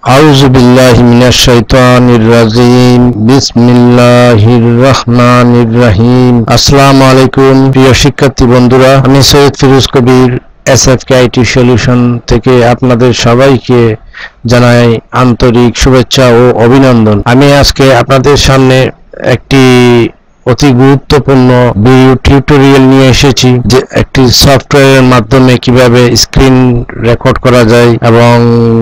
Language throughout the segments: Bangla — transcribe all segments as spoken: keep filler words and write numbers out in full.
আউযু বিল্লাহি মিনাশ শাইতানির রাজিম বিসমিল্লাহির রহমানির রহিম। আসসালামু আলাইকুম প্রিয় শিক্ষার্থী বন্ধুরা, আমি Syed Firoz Kabir SFK IT solution থেকে আপনাদের সবাইকে জানাই আন্তরিক শুভেচ্ছা ও অভিনন্দন। আমি আজকে আপনাদের সামনে একটি অতি গুরুত্বপূর্ণ ভিডিও টিউটোরিয়াল নিয়ে এসেছি, যে একটি সফটওয়্যারের মাধ্যমে কিভাবে স্ক্রিন রেকর্ড করা যায় এবং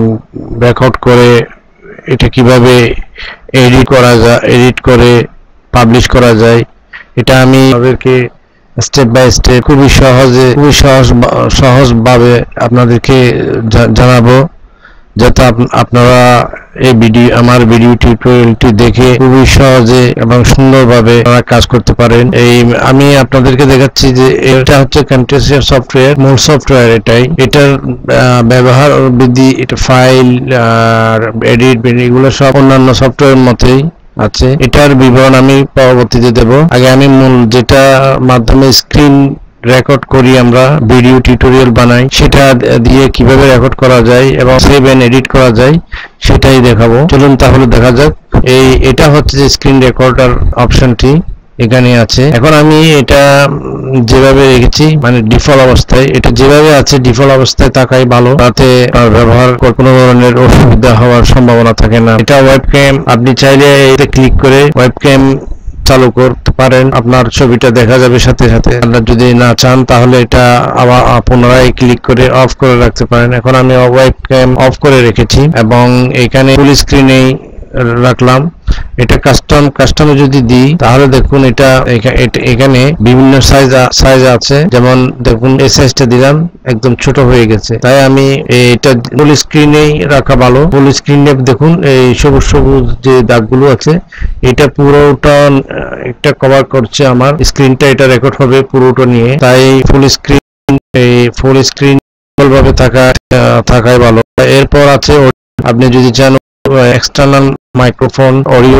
রেকর্ড করে এটা কিভাবে এডিট করা যায় এডিট করে পাবলিশ করা যায়। এটা আমি আপনাদেরকে স্টেপ বাই স্টেপ খুবই সহজে খুবই সহজ সহজভাবে আপনাদেরকে জানাবো, যাতে আপনারা এই ভিডিও আমার ভিডিও টিউটোরিয়ালটি দেখে খুবই সহজে এবং সুন্দরভাবে আপনারা কাজ করতে পারেন। এই আমি আপনাদেরকে দেখাচ্ছি যে এটা হচ্ছে কন্টেন্সিয়ার সফটওয়্যার, মূল সফটওয়্যার এটাই। এটার ব্যবহার বিধি, এটা ফাইল আর এডিট এগুলো সব অন্যান্য সফটওয়্যারের মতোই আছে। এটার বিবরণ আমি পরবর্তীতে দেব। আগে আমি মূল যেটা মাধ্যমে স্ক্রিন রেকর্ড করি, আমরা ভিডিও টিউটোরিয়াল বানাই, সেটা দিয়ে কিভাবে রেকর্ড করা যায় এবং সেভ এন্ড এডিট করা যায় সেটাই দেখাবো। চলুন তাহলে দেখা যাক। এই এটা হচ্ছে যে স্ক্রিন রেকর্ডার অপশনটি এখানে আছে। এখন আমি এটা যেভাবে রেখেছি, মানে ডিফল্ট অবস্থায়, এটা যেভাবে আছে ডিফল্ট অবস্থায় থাকাই ভালো, তাতে ব্যবহার কোনো ধরনের অসুবিধা হওয়ার সম্ভাবনা থাকে না। এটা ওয়েবক্যাম, আপনি চাইলে এতে ক্লিক করে ওয়েবক্যাম চালু করতে পারেন, আপনার ছবিটা দেখা যাবে সাথে সাথে। আপনারা যদি না চান তাহলে এটা আবার পুনরায় ক্লিক করে অফ করে রাখতে পারেন। এখন আমি ওয়েবক্যাম অফ করে রেখেছি এবং এখানে ফুল স্ক্রিনেই রাখলাম। এটা কাস্টম কাস্টমে যদি দিই তাহলে দেখুন এটা এখানে বিভিন্ন সাইজ সাইজ আছে, যেমন দেখুন এই সাইজটা দিলাম, একদম ছোট হয়ে গেছে। তাই আমি এটা ফুল স্ক্রিনেই রাখা ভালো। ফুল স্ক্রিনে দেখুন এই সবুজ সবুজ যে দাগগুলো আছে, এটা পুরোটা একটা কভার করছে আমার স্ক্রিনটা, এটা রেকর্ড হবে পুরোটা নিয়ে। তাই ফুল স্ক্রিন এই ফুল স্ক্রিন ভাবে থাকা থাকাই ভালো। এরপর আছে আপনি যদি চান এক্সটার্নাল মাইক্রোফোন অডিও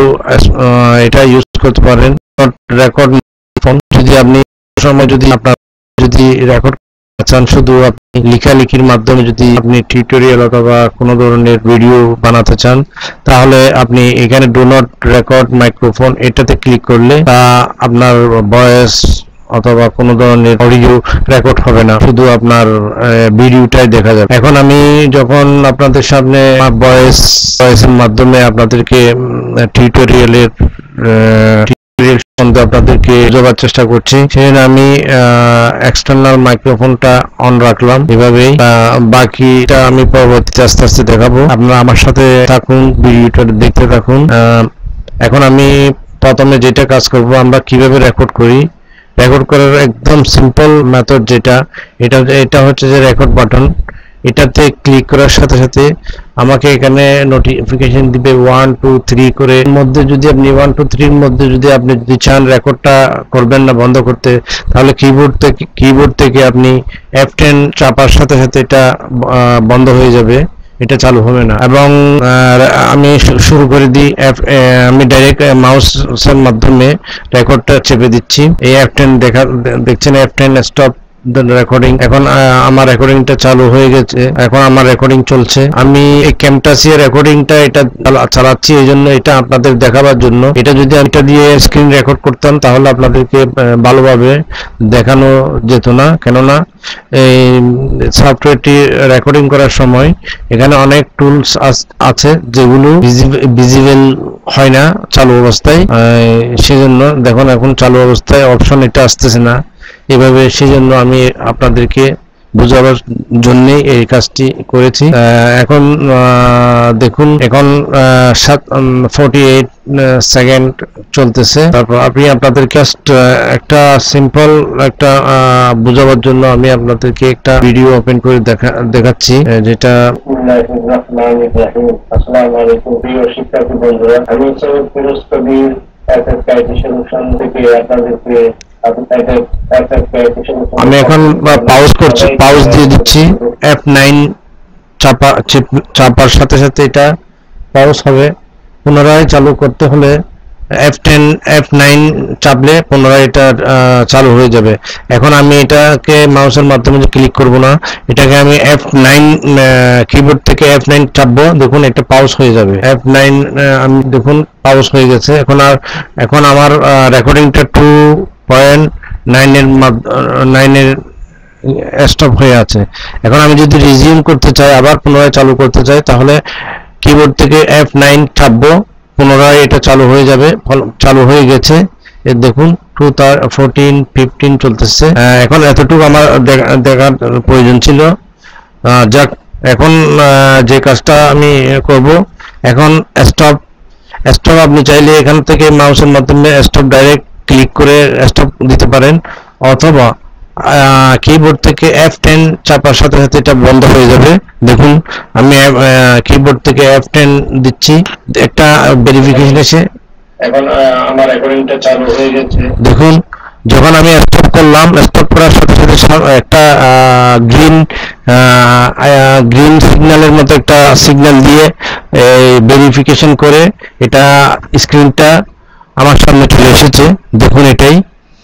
এটা ইউজ করতে পারেন। রেকর্ড ফোন যদি আপনি সময় যদি আপনার যদি রেকর্ড চান, শুধু আপনি লেখালেখির মাধ্যমে যদি আপনি টিউটোরিয়াল অথবা কোনো ধরনের ভিডিও বানাতে চান, তাহলে আপনি এখানে ডু নট রেকর্ড মাইক্রোফোন এটাতে ক্লিক করলে তা আপনার ভয়েস অথবা কোনো ধরনের অডিও রেকর্ড হবে না, শুধু আপনার ভিডিওটাই দেখা যাবে। এখন আমি যখন আপনাদের সামনে ভয়েস ভয়েসের মাধ্যমে আপনাদেরকে টিউটোরিয়ালের টিউটোরিয়াল সম্বন্ধে আপনাদেরকে বোঝাবার চেষ্টা করছি, সেখানে আমি এক্সটার্নাল মাইক্রোফোনটা অন রাখলাম এভাবেই। বাকিটা আমি পরবর্তীতে আস্তে আস্তে দেখাবো। আপনারা আমার সাথে থাকুন, ভিডিওটা দেখতে থাকুন। এখন আমি প্রথমে যেটা কাজ করব, আমরা কিভাবে রেকর্ড করি, রেকর্ড করার একদম সিম্পল মেথড যেটা, এটা এটা হচ্ছে যে রেকর্ড বাটন। এটাতে ক্লিক করার সাথে সাথে আমাকে এখানে নোটিফিকেশন দিবে ওয়ান টু থ্রি করে। মধ্যে যদি আপনি ওয়ান টু থ্রির মধ্যে যদি আপনি যদি চান রেকর্ডটা করবেন না বন্ধ করতে, তাহলে কিবোর্ড থেকে কিবোর্ড থেকে আপনি এফ টেন চাপার সাথে সাথে এটা বন্ধ হয়ে যাবে, এটা চালু হবে না। এবং আমি শুরু করে দিই, আমি ডাইরেক্ট মাউসের মাধ্যমে রেকর্ডটা চেপে দিচ্ছি। এই এফ টেন দেখা দেখছেন, এফ টেন স্টপ রেকর্ডিং। এখন আমার রেকর্ডিংটা চালু হয়ে গেছে, এখন আমার রেকর্ডিং চলছে। আমি এই ক্যামটাসিয়া রেকর্ডিংটা এটা চালাচ্ছি এই জন্য, এটা আপনাদের দেখাবার জন্য। এটা যদি আমি এটা দিয়ে স্ক্রিন রেকর্ড করতাম তাহলে আপনাদেরকে ভালোভাবে দেখানো যেত না, কেননা এই সফটওয়্যারটি রেকর্ডিং করার সময় এখানে অনেক টুলস আছে যেগুলো ভিজিবল হয় না চালু অবস্থায়। সেজন্য দেখুন এখন চালু অবস্থায় অপশন এটা আসতেছে না এভাবে, সেজন্য আমি আপনাদেরকে বোঝাবার জন্য এই কাজটি করেছি। এখন দেখুন এখন ফর্টি এইট সেকেন্ড চলতেছে। তারপর আপনি আপনাদের জাস্ট একটা সিম্পল একটা বোঝাবার জন্য আমি আপনাদেরকে একটা ভিডিও ওপেন করে দেখা দেখাচ্ছি, যেটা আসসালামু আলাইকুম প্রিয় শিক্ষার্থী বন্ধুরা, আমি Syed Firoz Kabir SFK IT solution থেকে আপনাদেরকে আমি এখন পাউজ করছি, পাউজ দিয়ে দিচ্ছি। এফ নাইন চাপা চাপার সাথে সাথে এটা পাউজ হবে। পুনরায় চালু করতে হলে এফ টেন এফ নাইন চাপলে পুনরায় এটা চালু হয়ে যাবে। এখন আমি এটাকে মাউসের মাধ্যমে যে ক্লিক করব না, এটাকে আমি এফ নাইন কিবোর্ড থেকে এফ নাইন চাপবো, দেখুন একটা পাউজ হয়ে যাবে। এফ নাইন আমি দেখুন পাউজ হয়ে গেছে। এখন আর এখন আমার রেকর্ডিংটা টু পয়েন্ট নাইনের নাইনের স্টপ হয়ে আছে। এখন আমি যদি রিজিউম করতে চাই, আবার পুনরায় চালু করতে চাই, তাহলে কিবোর্ড থেকে এফ নাইন চাপবো, পুনরায় এটা চালু হয়ে যাবে। চালু হয়ে গেছে, দেখুন টু ফোরটিন ফিফটিন চলতেছে। এখন এতটুকু আমার দেখার প্রয়োজন ছিল। যাক, এখন যে কাজটা আমি করব, এখন স্টপ স্টপ আপনি চাইলে এখান থেকে মাউসের মাধ্যমে স্টপ ডাইরেক্ট ক্লিক করে স্টপ দিতে পারেন, অথবা কিবোর্ড থেকে এফ টেন চাপার সাথে সাথে এটা বন্ধ হয়ে যাবে। দেখুন আমি কিবোর্ড থেকে এফ টেন দিচ্ছি, একটা ভেরিফিকেশন এসে এখন আমার রেকর্ডিংটা চালু হয়ে গেছে। দেখুন যখন আমি স্টপ করলাম, স্টপ করার সাথে সাথে একটা গ্রিন গ্রিন সিগন্যালের মতো একটা সিগন্যাল দিয়ে ভেরিফিকেশন করে এটা স্ক্রিনটা আমার সামনে চলে এসেছে। দেখুন এটাই।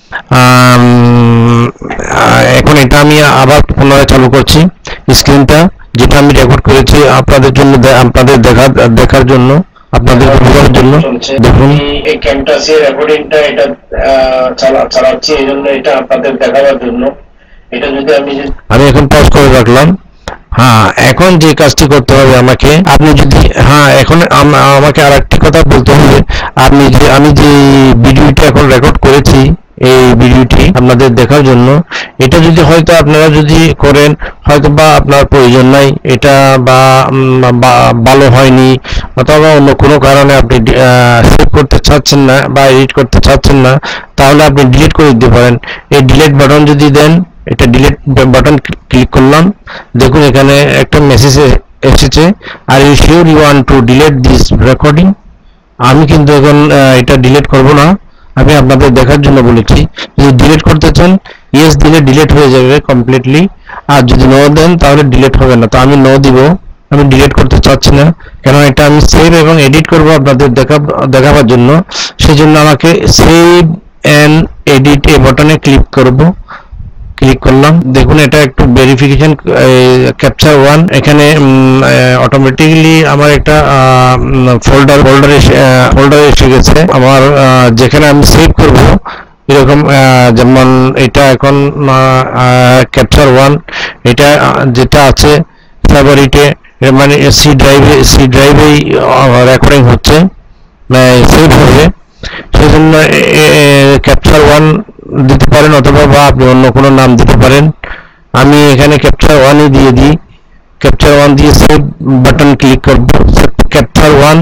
এখন এটা আমি আবার পুনরায় চালু করছি স্ক্রিনটা, যেটা আমি রেকর্ড করেছি আপনাদের জন্য, আপনাদের দেখার দেখার জন্য, আপনাদের বোঝার জন্য। দেখুন এই ক্যামটাসের রেকর্ডিংটা এটা চালাচ্ছি, এই জন্য এটা আপনাদের দেখাবার জন্য। এটা যদি আমি আমি এখন পজ করে রাখলাম। হ্যাঁ, এখন যে কাজটি করতে হবে আমাকে, আপনি যদি হ্যাঁ এখন আমাকে আর একটি কথা বলতে হবে। আপনি যে আমি যে ভিডিওটা এখন রেকর্ড করেছি, এই ভিডিওটি আপনাদের দেখার জন্য, এটা যদি হয়তো আপনারা যদি করেন, হয়তো বা আপনার প্রয়োজন নাই এটা, বা ভালো হয়নি, অথবা অন্য কোনো কারণে আপনি সেভ করতে চাচ্ছেন না বা এডিট করতে চাচ্ছেন না, তাহলে আপনি ডিলিট করে দিতে পারেন। এই ডিলিট বাটন যদি দেন, এটা ডিলিট বাটন ক্লিক করলাম, দেখুন এখানে একটা মেসেজ এসেছে, are you sure you want to delete this recording. আমি কিন্তু এখন এটা ডিলিট করব না, আমি আপনাদের দেখার জন্য বলেছি। যদি ডিলিট করতে চান, ইয়েস দিলে ডিলিট হয়ে যাবে কমপ্লিটলি, আর যদি নো দেন তাহলে ডিলিট হবে না। তো আমি নো দিব, আমি ডিলিট করতে চাচ্ছি না, কেন এটা আমি সেভ এবং এডিট করব আপনাদের দেখা দেখাবার জন্য। সেই জন্য আমাকে সেভ অ্যান্ড এডিট এই বাটনে ক্লিক করব। ক্লিক করলাম, দেখুন এটা একটু ভেরিফিকেশন ক্যাপচার ওয়ান, এখানে অটোমেটিক্যালি আমার একটা ফোল্ডার ফোল্ডার ফোল্ডার এসে গেছে আমার, যেখানে আমি সেভ করব। এরকম যেমন এটা এখন ক্যাপচার ওয়ান, এটা যেটা আছে ফেভারিটে, মানে সি ড্রাইভে সি ড্রাইভেই রেকর্ডিং হচ্ছে, সেভ হবে। সেই জন্য ক্যাপচার ওয়ান দিতে পারেন, অথবা বা আপনি অন্য কোনো নাম দিতে পারেন। আমি এখানে ক্যাপচার ওয়ানই দিয়ে দিই। ক্যাপচার ওয়ান দিয়ে সেভ বাটন ক্লিক করব। ক্যাপচার ওয়ান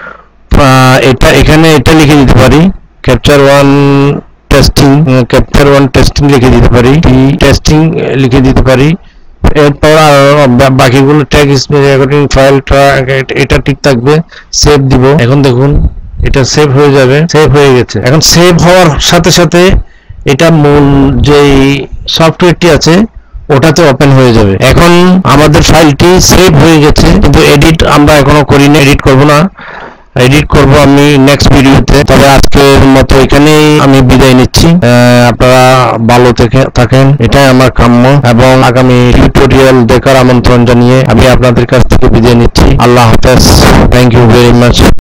এটা এখানে এটা লিখে দিতে পারি, capture one testing, capture one testing লিখে দিতে পারি, টেস্টিং লিখে দিতে পারি। এরপর বাকিগুলো ট্যাগ রেকর্ডিং ফাইলটা এটা ঠিক থাকবে, সেভ দিব। এখন দেখুন এটা সেভ হয়ে যাবে, সেভ হয়ে গেছে। এখন সেভ হওয়ার সাথে সাথে এটা মূল যে সফটওয়্যারটি আছে ওটাতে ওপেন হয়ে যাবে। এখন আমাদের ফাইলটি সেভ হয়ে গেছে, কিন্তু এডিট আমরা এখনো করিনি, এডিট করব না, এডিট করব আমি নেক্সট ভিডিওতে। তবে আজকের মতো এখানেই আমি বিদায় নিচ্ছি। আপনারা ভালো থাকেন, এটাই আমার কাম্য, এবং আগামী টিউটোরিয়াল দেখার আমন্ত্রণ জানিয়ে আমি আপনাদের কাছ থেকে বিদায় নিচ্ছি। আল্লাহ হাফেজ, থ্যাংক ইউ ভেরি মাচ।